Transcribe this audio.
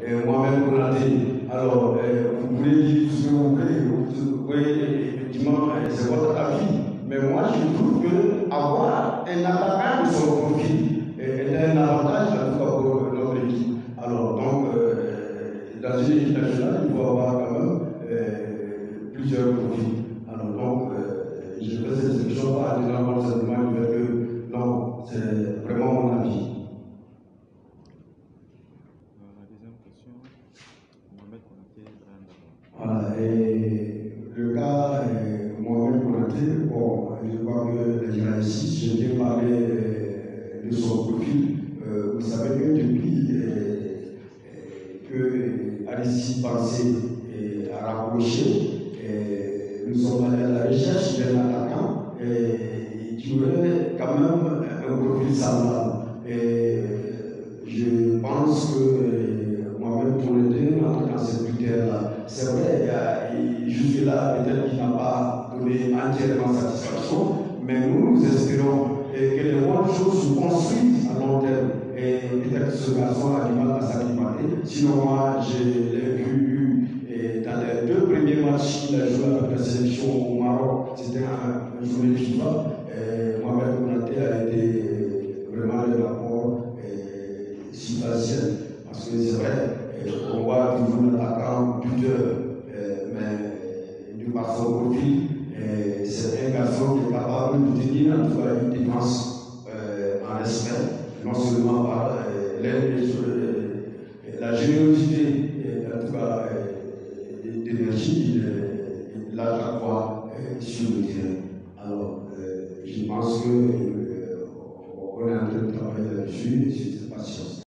Mohamed Konaté. Alors, vous pouvez dire tout ce que vous voulez, vous pouvez effectivement, c'est votre avis. Mais moi, je trouve qu'avoir un attaquant de son profil est un avantage, en tout cas pour notre équipe. Alors, donc, dans une équipe nationale, il faut avoir quand même plusieurs profils. Alors, donc, je fais cette sélection pas en disant simplement que non, c'est vraiment mon avis. La deuxième question, Mohamed Konaté, voilà, et le cas Mohamed Konaté, bon, je vois que déjà ici, je viens parler de son profil. Vous savez que depuis que Alexis Pensé a rapproché, nous sommes allés à la recherche d'un attaquant qui aurait quand même un profil semblable. Et je pense que Mohamed Konaté, dans ce critère-là, c'est vrai, jusque-là, peut-être qu'il n'a pas donné entièrement satisfaction, mais nous espérons que les bonnes choses se construisent à long terme. Et peut-être que ce garçon a du mal à s'acclimater. Sinon, moi, je l'ai vu dans les 2 premiers matchs qu'il a joué avec la sélection au Maroc, c'était un journée de FIFA. Mohamed Konaté a été vraiment le rapport substantiel. Parce que c'est vrai, on voit toujours l'attaquant buteur, mais du par son profil, c'est un garçon qui est capable de tenir en tout cas une défense en respect, non seulement par la générosité, en tout cas d'énergie, il a la voix sur le terrain. Alors, je pense qu'on est en train de travailler là-dessus et c'est patience.